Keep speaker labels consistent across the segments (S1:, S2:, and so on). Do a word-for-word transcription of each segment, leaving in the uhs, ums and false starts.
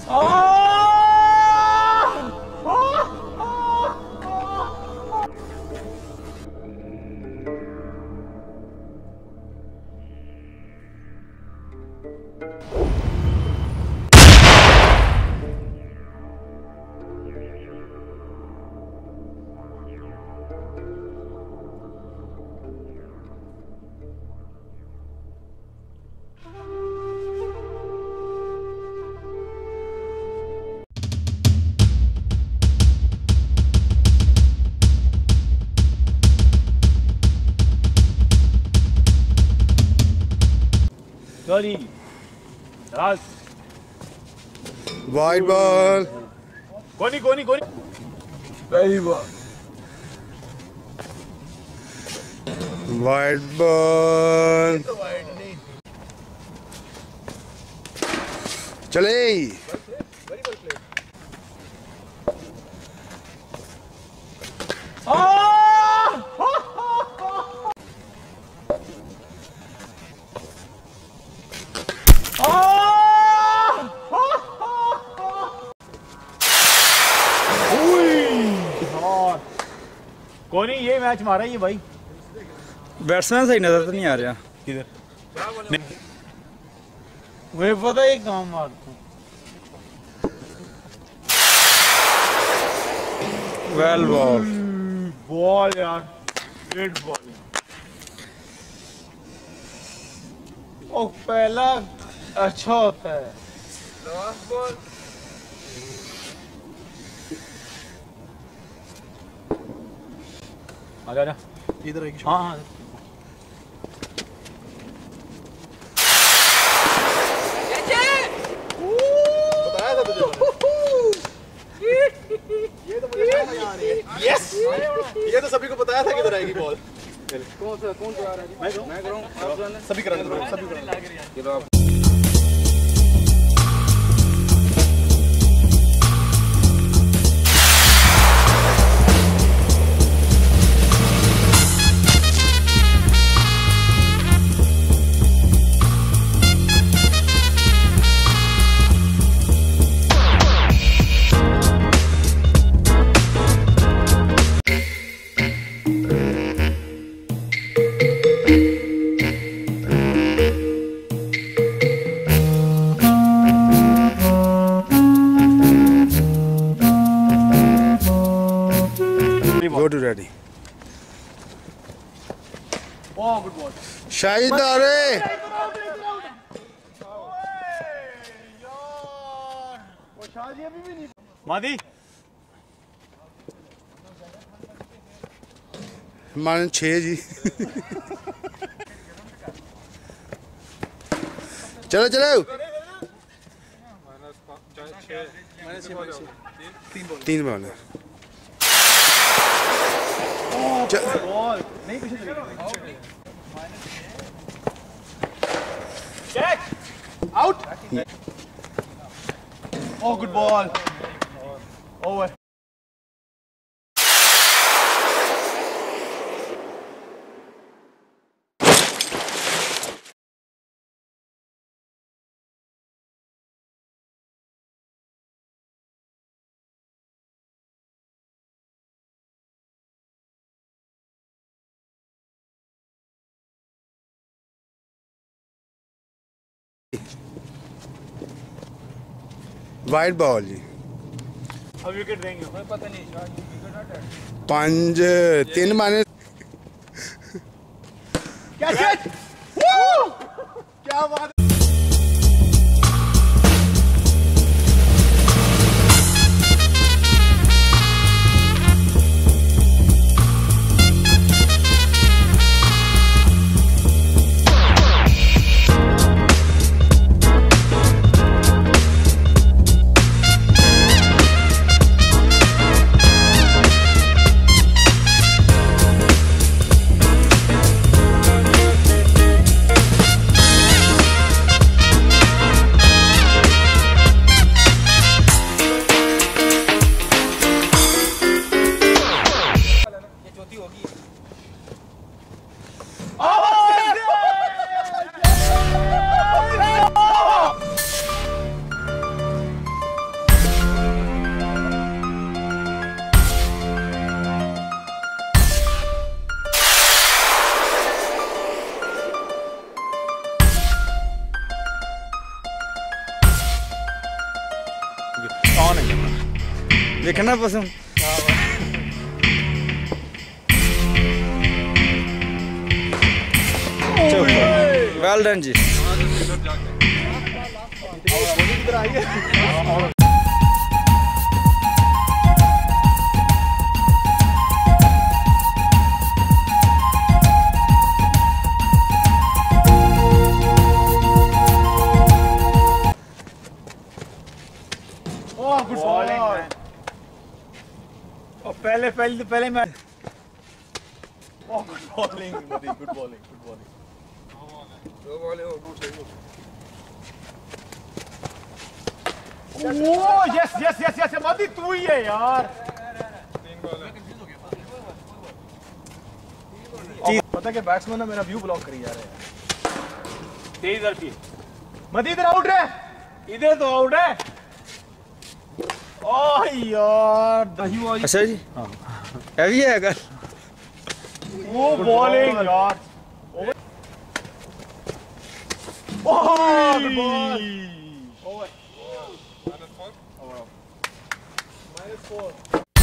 S1: Sorry. Last.
S2: White ball.
S1: Koni, Koni, Koni.
S2: Very ball. White ball. चले.
S1: Very well played. Oh! कोनी ये match मारा ये भाई
S3: बैट्समैन सही नजर तो नहीं आ रहा
S1: किधर मुझे पता है काम मारता हूँ
S2: वेल बॉल
S1: बॉल यार ग्रेट बॉल ओ पहला अच्छा होता है लास्ट बॉल आ जा इधर आएगी हाँ हाँ बताया था तुझे ये तो मुझे समझ आ रही है यस ये तो सभी को बताया था किधर आएगी बॉल कौन सा कौन सा आ रहा है मैं मैं करूं सभी करेंगे सभी करेंगे
S2: Go to ready.
S1: Oh, good ball.
S2: Shahid अरे
S1: मादी
S2: मान छः जी चलो चलो तीन बॉल है
S1: नहीं पीछे चलेगी out oh good ball over
S2: wide ball जी
S1: अब विकेट देंगे हमें पता नहीं
S2: पांच तीन माने
S1: क्या शॉट क्या बात
S3: लिखना पसंद। वेल डन जी।
S1: Good bowling.
S3: और पहले पहले पहले मैं
S1: ओह गुड बॉलिंग मदी, गुड बॉलिंग, गुड बॉलिंग। दो बॉलिंग हो गुड सही। Oh yes yes yes yes मदी तू ही है यार। तीन बॉल है। पता है कि बैट्समैन ने मेरा व्यू ब्लॉक करी जा रहा है। तेज हल्की मदी इधर आउट है, इधर तो आउट है। ओह यार दही वाली।
S3: अच्छा जी हाँ हैवी है अगर
S1: वो बॉलिंग यार। Oh good ball. Over minus four. Over minus four.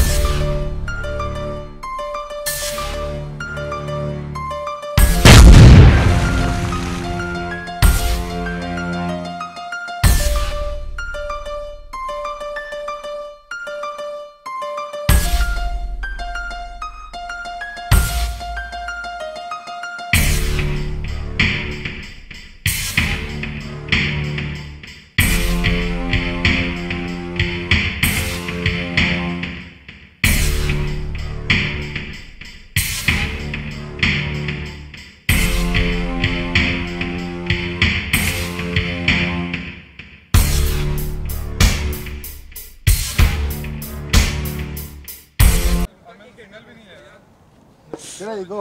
S1: There you go.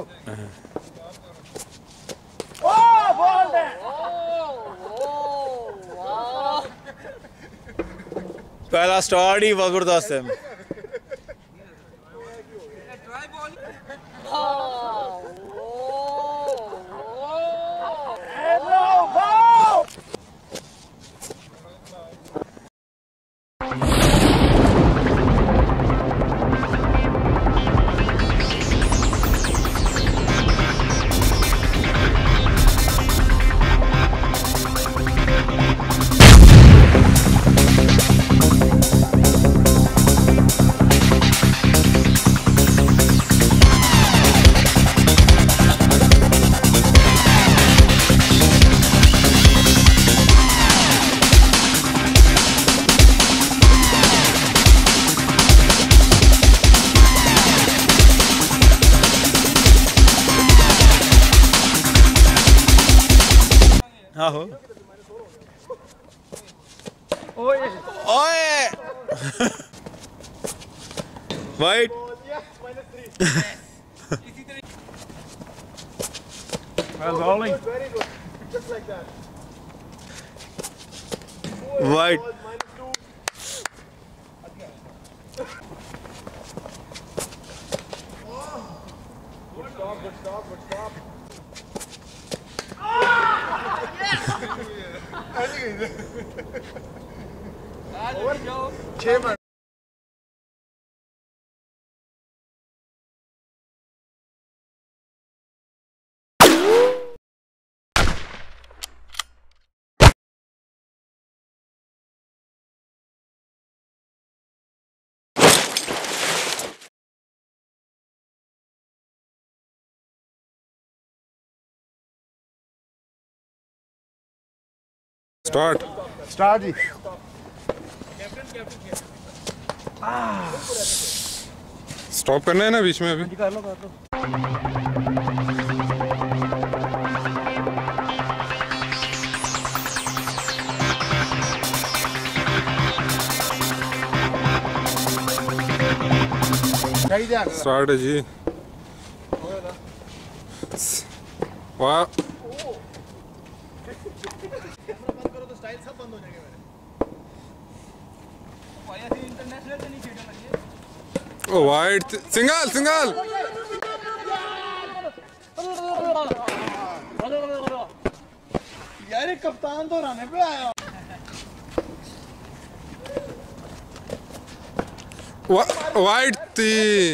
S1: Oh, ball there.
S3: पहला स्टार्ट ही जबरदस्त है। हाँ हो ओए ओए wide
S1: Well bowling. Very good. Just like that.
S3: Wide
S1: Minus two. Good stop, good stop, good stop. छह मिनट।
S2: स्टार्ट
S1: स्टार्ट जी।
S2: स्टॉप करना है ना बीच में अभी।
S1: कर लो कर लो।
S2: स्टार्ट है जी। वाह
S1: बंद करो तो स्टाइल सब बंद हो जाएंगे मेरे। इंटरनेशनल से नहीं खेलना।
S2: Oh wide single single.
S1: यार कप्तान तो रहने पे आया।
S2: वाइट थी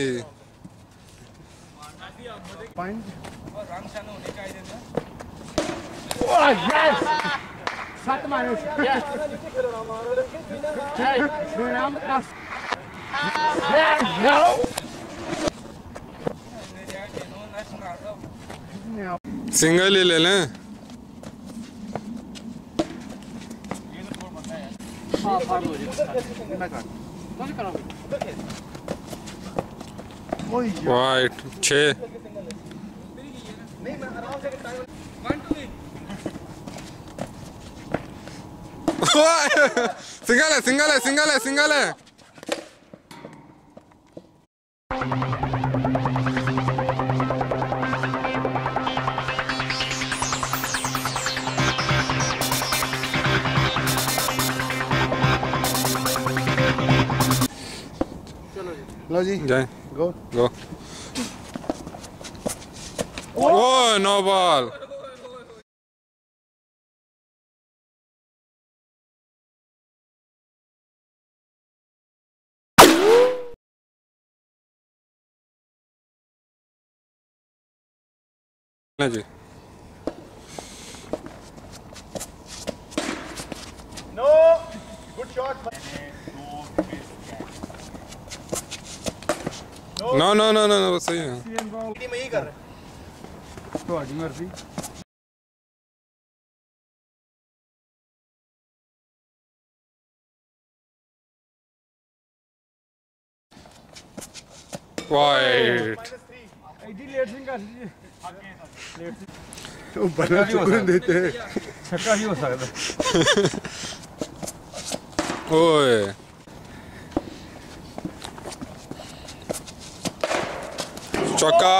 S2: सिंगल ही ले लें। वाइट छः सिंगल है सिंगल है सिंगल है सिंगल है।
S1: लो जी
S2: जाए
S1: गो
S2: गो। ओ नो बॉल। ना जी
S1: no good shot.
S2: No no no no no सही है।
S1: टीम यही कर रहे तो आजी मर्जी।
S2: वाइट
S1: आईडी लेट सिंह कर लीजिए तो बना चुके देते हैं छक्का भी हो सकता
S2: ओए चौका।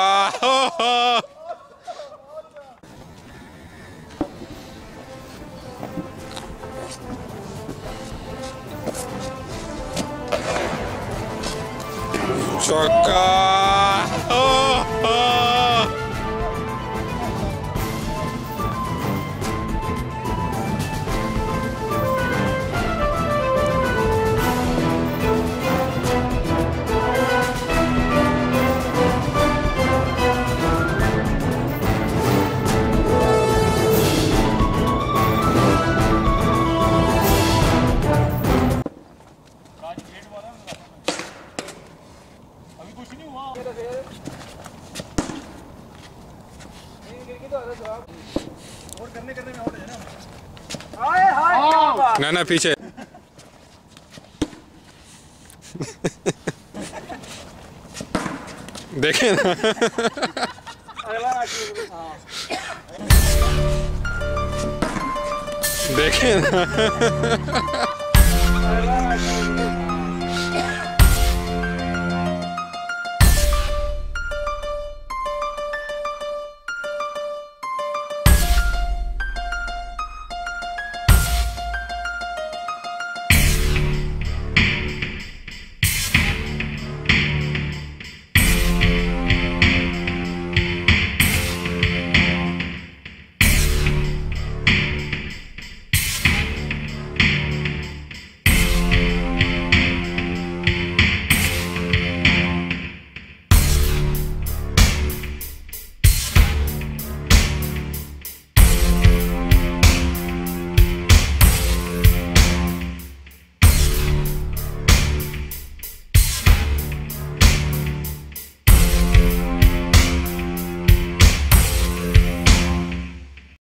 S2: चौका। ना ना पीछे देखे ना देखे ना